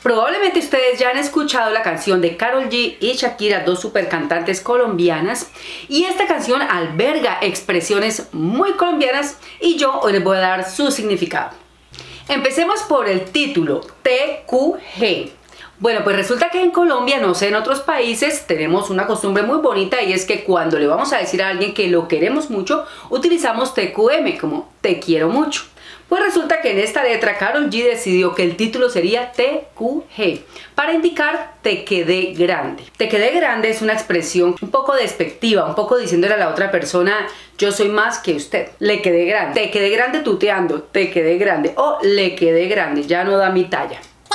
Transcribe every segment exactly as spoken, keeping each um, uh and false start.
Probablemente ustedes ya han escuchado la canción de Karol G y Shakira, dos super cantantes colombianas, y esta canción alberga expresiones muy colombianas y yo hoy les voy a dar su significado. Empecemos por el título, T Q G. Bueno, pues resulta que en Colombia, no sé en otros países, tenemos una costumbre muy bonita y es que cuando le vamos a decir a alguien que lo queremos mucho, utilizamos T Q M como te quiero mucho. Pues resulta que en esta letra Karol G decidió que el título sería T Q G para indicar te quedé grande. Te quedé grande es una expresión un poco despectiva, un poco diciéndole a la otra persona yo soy más que usted. Le quedé grande, te quedé grande tuteando, te quedé grande o le quedé grande, ya no da mi talla.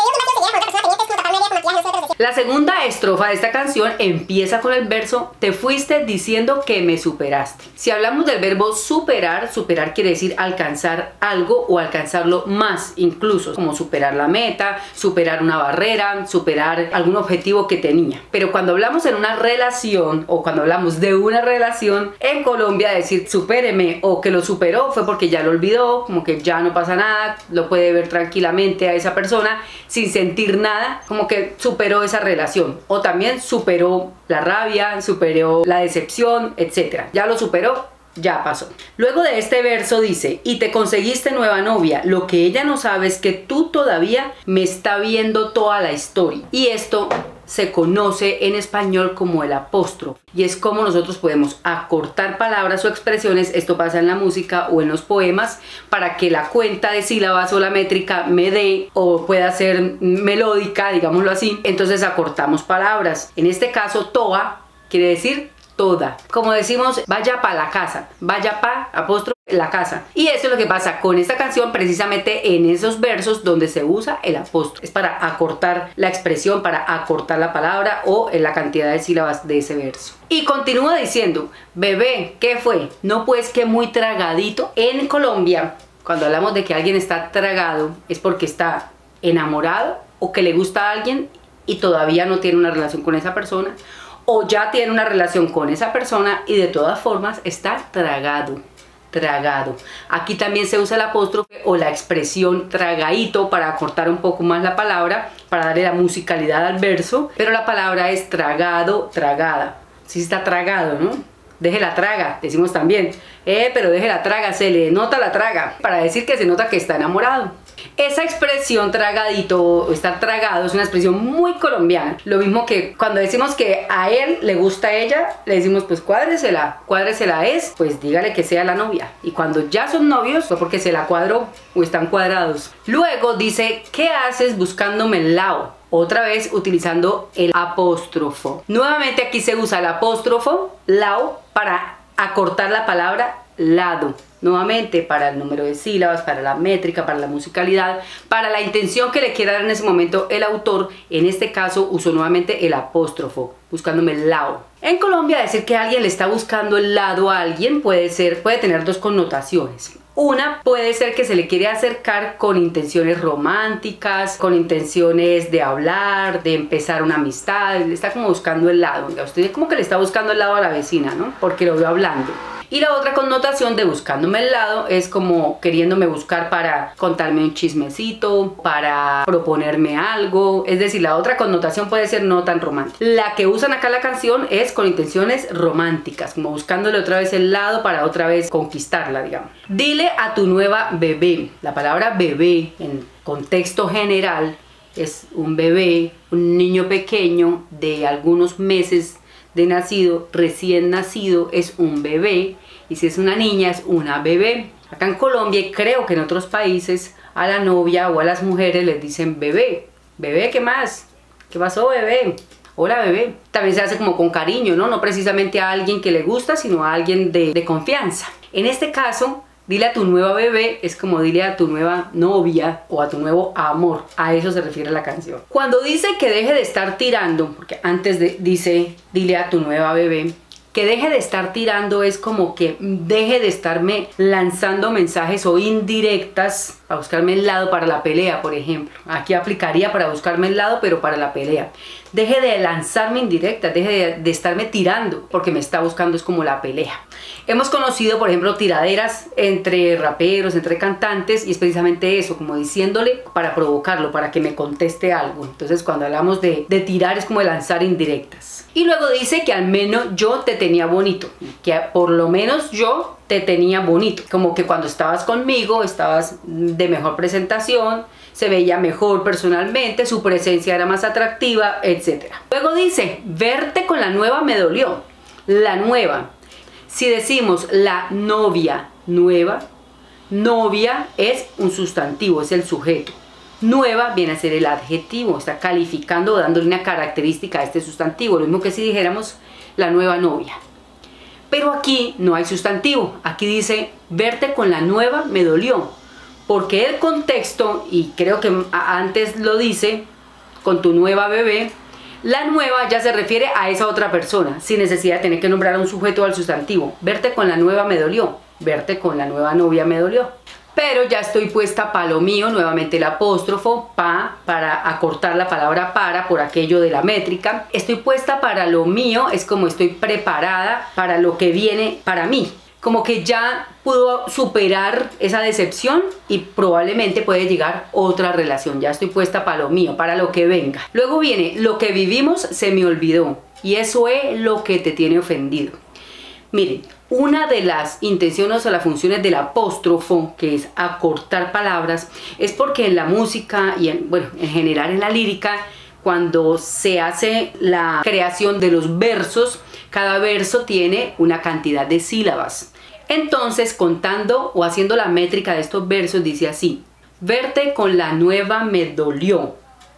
La segunda estrofa de esta canción empieza con el verso te fuiste diciendo que me superaste. Si hablamos del verbo superar, superar quiere decir alcanzar algo o alcanzarlo más incluso, como superar la meta, superar una barrera, superar algún objetivo que tenía. Pero cuando hablamos en una relación o cuando hablamos de una relación, en Colombia decir supéreme o que lo superó fue porque ya lo olvidó, como que ya no pasa nada, lo puede ver tranquilamente a esa persona sin sentir nada, como que superó esa relación, o también superó la rabia, superó la decepción, etcétera. Ya lo superó, ya pasó. Luego de este verso dice, y te conseguiste nueva novia, lo que ella no sabe es que tú todavía me está viendo toda la historia. Y esto se conoce en español como el apóstrofo y es como nosotros podemos acortar palabras o expresiones, esto pasa en la música o en los poemas, para que la cuenta de sílabas o la métrica me dé o pueda ser melódica, digámoslo así. Entonces acortamos palabras. En este caso toa quiere decir toda, como decimos vaya pa' la casa, vaya pa' apóstrofe la casa. Y eso es lo que pasa con esta canción, precisamente en esos versos donde se usa el apóstrofe. Es para acortar la expresión, para acortar la palabra o en la cantidad de sílabas de ese verso. Y continúa diciendo, bebé, ¿qué fue? No pues que muy tragadito. En Colombia, cuando hablamos de que alguien está tragado, es porque está enamorado o que le gusta a alguien y todavía no tiene una relación con esa persona, o ya tiene una relación con esa persona y de todas formas está tragado, tragado. Aquí también se usa el apóstrofe o la expresión tragadito para acortar un poco más la palabra, para darle la musicalidad al verso, pero la palabra es tragado, tragada. Sí está tragado, ¿no? Deje la traga, decimos también, eh, pero deje la traga, se le nota la traga, para decir que se nota que está enamorado. Esa expresión tragadito o estar tragado es una expresión muy colombiana. Lo mismo que cuando decimos que a él le gusta a ella, le decimos pues cuádresela. Cuádresela es, pues dígale que sea la novia. Y cuando ya son novios fue porque se la cuadró o están cuadrados. Luego dice, ¿qué haces buscándome el lao? Otra vez utilizando el apóstrofo. Nuevamente aquí se usa el apóstrofo, lao, para acortar la palabra lado. Nuevamente para el número de sílabas, para la métrica, para la musicalidad, para la intención que le quiera dar en ese momento el autor. En este caso usó nuevamente el apóstrofo, buscándome el lado. En Colombia decir que alguien le está buscando el lado a alguien puede ser, puede tener dos connotaciones. Una puede ser que se le quiere acercar con intenciones románticas, con intenciones de hablar, de empezar una amistad, le está como buscando el lado. Usted como que le está buscando el lado a la vecina, ¿no? Porque lo veo hablando. Y la otra connotación de buscándome el lado es como queriéndome buscar para contarme un chismecito, para proponerme algo. Es decir, la otra connotación puede ser no tan romántica. La que usan acá en la canción es con intenciones románticas, como buscándole otra vez el lado para otra vez conquistarla, digamos. Dile a tu nueva bebé. La palabra bebé en contexto general es un bebé, un niño pequeño de algunos meses de nacido, recién nacido es un bebé, y si es una niña es una bebé. Acá en Colombia y creo que en otros países a la novia o a las mujeres les dicen bebé. Bebé, ¿qué más? ¿Qué pasó, bebé? Hola, bebé. También se hace como con cariño, ¿no? No precisamente a alguien que le gusta, sino a alguien de, de confianza. En este caso, dile a tu nueva bebé es como dile a tu nueva novia o a tu nuevo amor. A eso se refiere la canción. Cuando dice que deje de estar tirando, porque antes de, dice dile a tu nueva bebé, Que deje de estar tirando es como que deje de estarme lanzando mensajes o indirectas para buscarme el lado para la pelea, por ejemplo. Aquí aplicaría para buscarme el lado, pero para la pelea. Deje de lanzarme indirectas, deje de, de estarme tirando, porque me está buscando es como la pelea. Hemos conocido, por ejemplo, tiraderas entre raperos, entre cantantes, y es precisamente eso, como diciéndole para provocarlo, para que me conteste algo. Entonces, cuando hablamos de, de tirar, es como de lanzar indirectas. Y luego dice que al menos yo te tenía bonito, que por lo menos yo te tenía bonito, como que cuando estabas conmigo estabas de mejor presentación, se veía mejor personalmente, su presencia era más atractiva, etcétera. Luego dice, verte con la nueva me dolió. La nueva. Si decimos la novia nueva, novia es un sustantivo, es el sujeto. Nueva viene a ser el adjetivo, está calificando o dándole una característica a este sustantivo, lo mismo que si dijéramos la nueva novia. Pero aquí no hay sustantivo, aquí dice verte con la nueva me dolió, porque el contexto, y creo que antes lo dice, con tu nueva bebé, la nueva ya se refiere a esa otra persona, sin necesidad de tener que nombrar a un sujeto o al sustantivo. Verte con la nueva me dolió, verte con la nueva novia me dolió. Pero ya estoy puesta para lo mío, nuevamente el apóstrofo, pa, para acortar la palabra para por aquello de la métrica. Estoy puesta para lo mío, es como estoy preparada para lo que viene para mí. Como que ya pudo superar esa decepción y probablemente puede llegar otra relación. Ya estoy puesta para lo mío, para lo que venga. Luego viene, lo que vivimos se me olvidó y eso es lo que te tiene ofendido. Miren, una de las intenciones o las funciones del apóstrofo, que es acortar palabras, es porque en la música y en, bueno, en general en la lírica, cuando se hace la creación de los versos, cada verso tiene una cantidad de sílabas. Entonces, contando o haciendo la métrica de estos versos, dice así: verte con la nueva me dolió.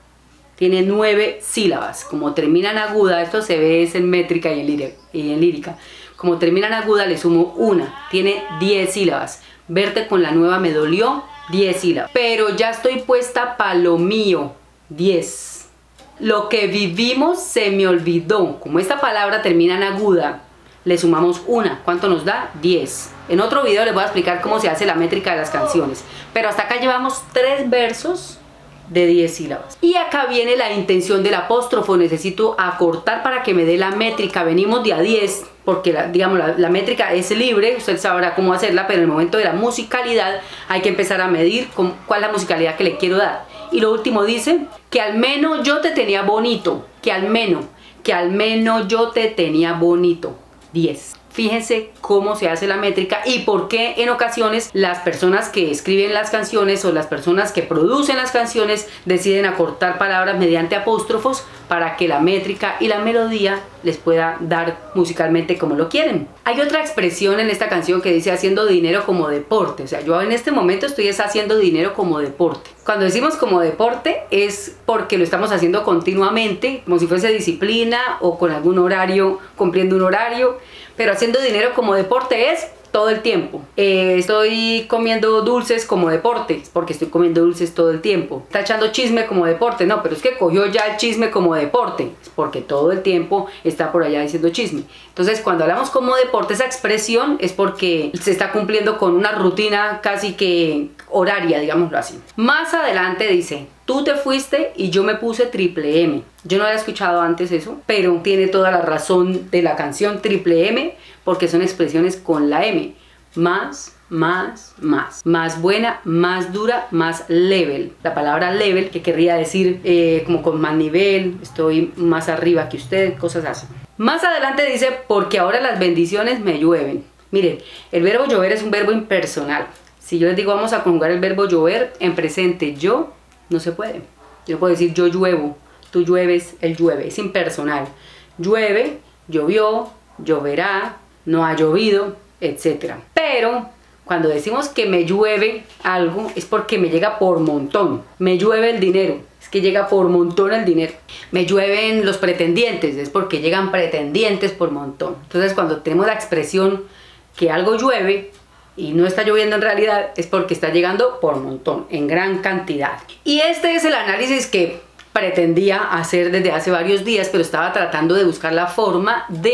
Tiene nueve sílabas. Como termina en aguda, esto se ve es en métrica y en, lírica, y en lírica. Como termina en aguda, le sumo una. Tiene diez sílabas. Verte con la nueva me dolió, diez sílabas. Pero ya estoy puesta pa' lo mío, diez. Lo que vivimos se me olvidó. Como esta palabra termina en aguda, le sumamos una. ¿Cuánto nos da? diez. En otro video les voy a explicar cómo se hace la métrica de las canciones. Pero hasta acá llevamos tres versos de diez sílabas. Y acá viene la intención del apóstrofo. Necesito acortar para que me dé la métrica. Venimos de a diez, porque la, digamos, la, la métrica es libre, usted sabrá cómo hacerla, pero en el momento de la musicalidad hay que empezar a medir con, cuál es la musicalidad que le quiero dar. Y lo último dice, que al menos yo te tenía bonito, que al menos, que al menos yo te tenía bonito, diez. Fíjense cómo se hace la métrica y por qué en ocasiones las personas que escriben las canciones o las personas que producen las canciones deciden acortar palabras mediante apóstrofos para que la métrica y la melodía les pueda dar musicalmente como lo quieren. Hay otra expresión en esta canción que dice haciendo dinero como deporte. O sea, yo en este momento estoy haciendo dinero como deporte. Cuando decimos como deporte es porque lo estamos haciendo continuamente, como si fuese disciplina o con algún horario, cumpliendo un horario. Pero haciendo dinero como deporte es todo el tiempo. Eh, estoy comiendo dulces como deporte, porque estoy comiendo dulces todo el tiempo. Está echando chisme como deporte, no, pero es que cogió ya el chisme como deporte, porque todo el tiempo está por allá diciendo chisme. Entonces, cuando hablamos como deporte, esa expresión es porque se está cumpliendo con una rutina casi que horaria, digámoslo así. Más adelante dice, tú te fuiste y yo me puse triple M. Yo no había escuchado antes eso, pero tiene toda la razón de la canción triple M, porque son expresiones con la M. Más, más, más. Más buena, más dura, más level. La palabra level, que querría decir eh, como con más nivel, estoy más arriba que usted, cosas así. Más adelante dice, porque ahora las bendiciones me llueven. Miren, el verbo llover es un verbo impersonal. Si yo les digo vamos a conjugar el verbo llover en presente yo, no se puede. Yo no puedo decir yo lluevo, tú llueves, él llueve. Es impersonal. Llueve, llovió, lloverá, no ha llovido, etcétera. Pero cuando decimos que me llueve algo es porque me llega por montón. Me llueve el dinero, es que llega por montón el dinero. Me llueven los pretendientes, es porque llegan pretendientes por montón. Entonces cuando tenemos la expresión que algo llueve y no está lloviendo en realidad, es porque está llegando por montón, en gran cantidad. Y este es el análisis que pretendía hacer desde hace varios días, pero estaba tratando de buscar la forma de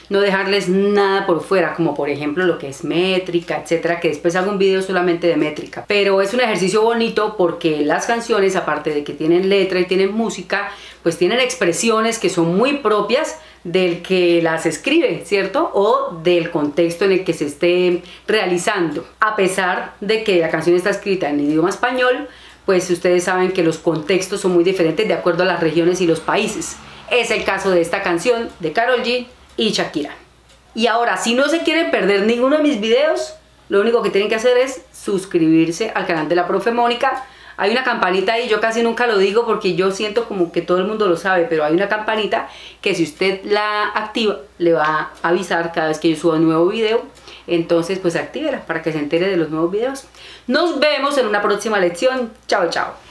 no dejarles nada por fuera, como por ejemplo lo que es métrica, etcétera, que después hago un video solamente de métrica. Pero es un ejercicio bonito porque las canciones, aparte de que tienen letra y tienen música, pues tienen expresiones que son muy propias del que las escribe, ¿cierto? O del contexto en el que se esté realizando. A pesar de que la canción está escrita en idioma español, pues ustedes saben que los contextos son muy diferentes de acuerdo a las regiones y los países. Es el caso de esta canción de Karol G y Shakira. Y ahora, si no se quieren perder ninguno de mis videos, lo único que tienen que hacer es suscribirse al canal de la Profe Mónica. Hay una campanita ahí, yo casi nunca lo digo porque yo siento como que todo el mundo lo sabe, pero hay una campanita que si usted la activa, le va a avisar cada vez que yo suba un nuevo video. Entonces, pues actívela para que se entere de los nuevos videos. Nos vemos en una próxima lección. Chao, chao.